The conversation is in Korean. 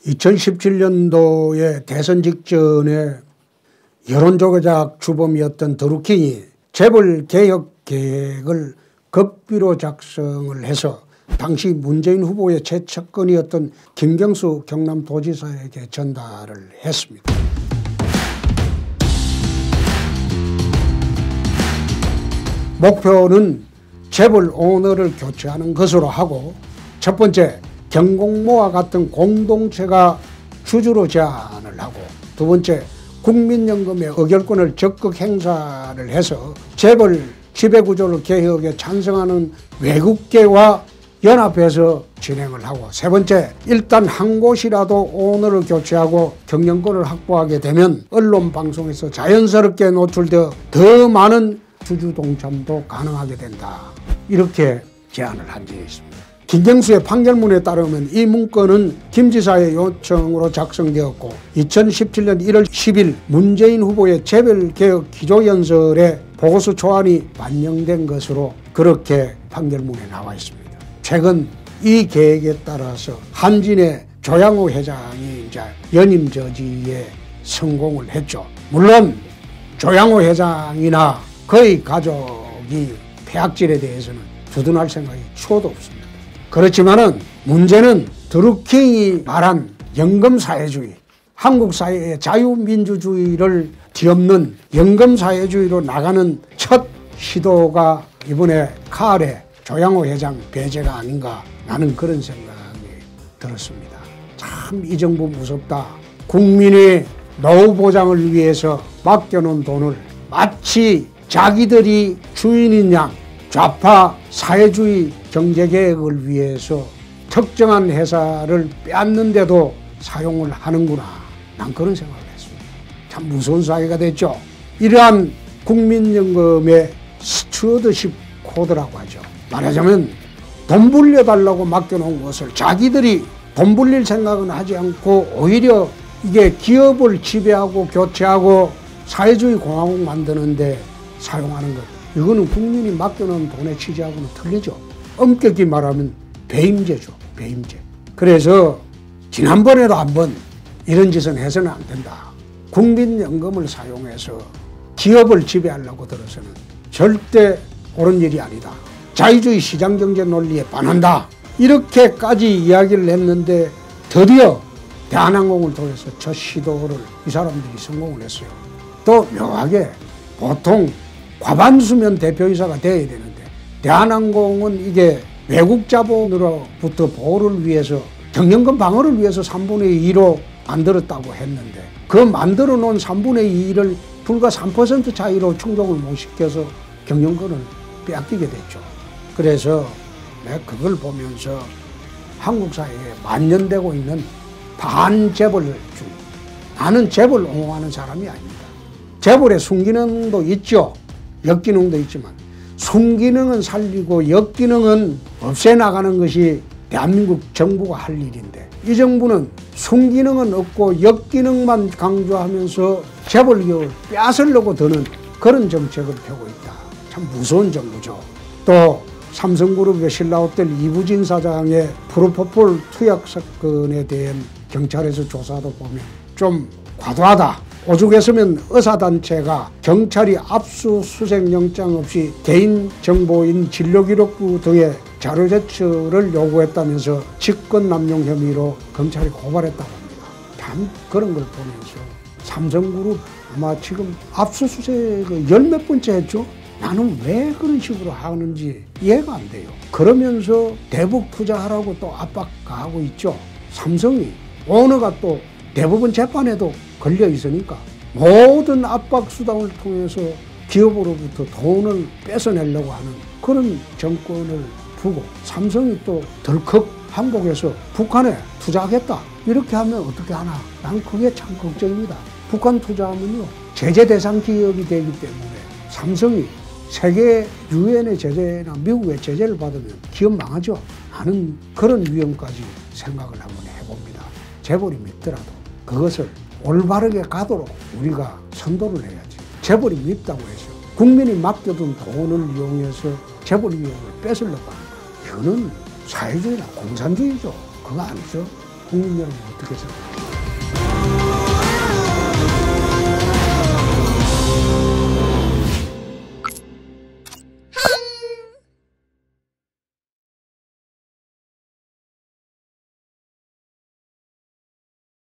2017년도에 대선 직전에 여론조작 주범이었던 드루킹이 재벌개혁 계획을 급비로 작성을 해서 당시 문재인 후보의 최측근이었던 김경수 경남도지사에게 전달을 했습니다. 목표는 재벌 오너를 교체하는 것으로 하고, 첫 번째 경공모와 같은 공동체가 주주로 제안을 하고, 두 번째 국민연금의 의결권을 적극 행사를 해서 재벌 지배구조를 개혁에 찬성하는 외국계와 연합해서 진행을 하고, 세 번째 일단 한 곳이라도 오너를 교체하고 경영권을 확보하게 되면 언론 방송에서 자연스럽게 노출되어 더 많은 주주 동참도 가능하게 된다, 이렇게 제안을 한 적이 있습니다. 김경수의 판결문에 따르면 이 문건은 김 지사의 요청으로 작성되었고 2017년 1월 10일 문재인 후보의 재벌개혁 기조연설에 보고서 초안이 반영된 것으로 그렇게 판결문에 나와 있습니다. 최근 이 계획에 따라서 한진의 조양호 회장이 이제 연임 저지에 성공을 했죠. 물론 조양호 회장이나 그의 가족이 폐악질에 대해서는 두둔할 생각이 추호도 없습니다. 그렇지만은 문제는 드루킹이 말한 연금사회주의, 한국 사회의 자유민주주의를 뒤엎는 연금사회주의로 나가는 첫 시도가 이번에 카알의 조양호 회장 배제가 아닌가, 나는 그런 생각이 들었습니다. 참 이 정부 무섭다. 국민의 노후 보장을 위해서 맡겨놓은 돈을 마치 자기들이 주인인 양 좌파 사회주의 경제개혁을 위해서 특정한 회사를 빼앗는데도 사용을 하는구나, 난 그런 생각을 했습니다. 참 무서운 사회가 됐죠. 이러한 국민연금의 스튜어드십 코드라고 하죠. 말하자면 돈 불려달라고 맡겨놓은 것을 자기들이 돈 불릴 생각은 하지 않고 오히려 이게 기업을 지배하고 교체하고 사회주의 공화국 만드는데 사용하는 것, 이거는 국민이 맡겨놓은 돈의 취지하고는 틀리죠. 엄격히 말하면 배임죄죠. 배임죄. 그래서 지난번에도 한번 이런 짓은 해서는 안 된다. 국민연금을 사용해서 기업을 지배하려고 들어서는 절대 옳은 일이 아니다. 자유주의 시장경제 논리에 반한다. 이렇게까지 이야기를 했는데 드디어 대한항공을 통해서 첫 시도를 이 사람들이 성공을 했어요. 또 묘하게 보통 과반수면 대표이사가 돼야 되는데 대한항공은 이게 외국 자본으로부터 보호를 위해서 경영권 방어를 위해서 3분의 2로 만들었다고 했는데 그 만들어 놓은 3분의 2를 불과 3% 차이로 충족을 못 시켜서 경영권을 빼앗기게 됐죠. 그래서 내가 그걸 보면서 한국 사회에 만연되고 있는 반재벌주의, 나는 재벌 옹호하는 사람이 아닙니다. 재벌의 순기능도 있죠. 역기능도 있지만 순기능은 살리고 역기능은 없애나가는 것이 대한민국 정부가 할 일인데, 이 정부는 순기능은 없고 역기능만 강조하면서 재벌개혁을 빼앗으려고 드는 그런 정책을 펴고 있다. 참 무서운 정부죠. 또 삼성그룹의 신라호텔 이부진 사장의 프로포폴 투약 사건에 대한 경찰에서 조사도 보면 좀 과도하다. 오죽했으면 의사단체가 경찰이 압수수색 영장 없이 개인정보인 진료기록부 등의 자료 제출을 요구했다면서 직권남용 혐의로 검찰이 고발했다고 합니다. 참 그런 걸 보면서 삼성그룹 아마 지금 압수수색을 열 몇 번째 했죠? 나는 왜 그런 식으로 하는지 이해가 안 돼요. 그러면서 대북 투자하라고 또 압박하고 있죠. 삼성이 오너가 또 대법원 재판에도 걸려 있으니까 모든 압박 수단을 통해서 기업으로부터 돈을 뺏어내려고 하는 그런 정권을 두고 삼성이 또 덜컥 한국에서 북한에 투자하겠다 이렇게 하면 어떻게 하나, 난 그게 참 걱정입니다. 북한 투자하면요 제재 대상 기업이 되기 때문에 삼성이 세계 유엔의 제재나 미국의 제재를 받으면 기업 망하죠. 나는 그런 위험까지 생각을 한번 해봅니다. 재벌이 밉더라도 그것을 올바르게 가도록 우리가 선도를 해야지. 재벌이 밉다고 해서 국민이 맡겨둔 돈을 이용해서 재벌 위험을 뺏으려고 하는 거, 이거는 사회주의나 공산주의죠. 그거 아니죠. 국민 여러분 어떻게 생각하세요?